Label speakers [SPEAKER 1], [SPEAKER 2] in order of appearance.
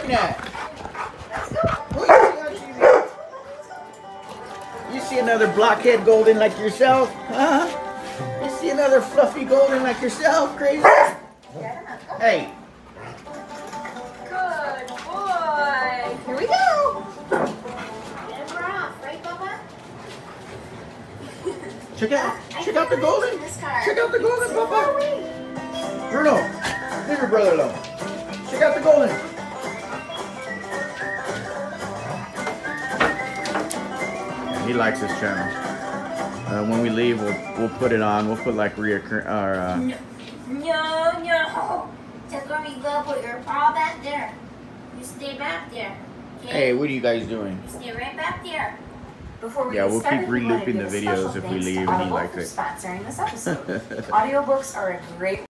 [SPEAKER 1] shooting at?
[SPEAKER 2] Let's go.
[SPEAKER 1] Who you shooting at? You see another blockhead golden like yourself? Huh? You see another fluffy golden like yourself? Crazy? Hey.
[SPEAKER 2] Good boy. Here we go.
[SPEAKER 3] And we're off, right, Bubba?
[SPEAKER 1] Check out the golden. Check out the golden, Papa. Bruno, leave your brother alone. Check out the golden. Yeah, he likes this channel. When we leave, we'll put it on. We'll put like reoccurring.
[SPEAKER 3] No. Just let me go put your paw back there. You stay back there. Okay?
[SPEAKER 1] Hey, what are you guys doing?
[SPEAKER 3] You stay right back there.
[SPEAKER 2] Before we
[SPEAKER 1] Yeah,
[SPEAKER 2] get
[SPEAKER 1] we'll
[SPEAKER 2] started,
[SPEAKER 1] keep
[SPEAKER 2] we wanna
[SPEAKER 1] relooping
[SPEAKER 2] give
[SPEAKER 1] the
[SPEAKER 2] a
[SPEAKER 1] videos
[SPEAKER 2] special
[SPEAKER 1] if we
[SPEAKER 2] thanks to
[SPEAKER 1] leave and he
[SPEAKER 2] Audible
[SPEAKER 1] likes
[SPEAKER 2] for
[SPEAKER 1] it.
[SPEAKER 2] sponsoring this episode. Audiobooks are a great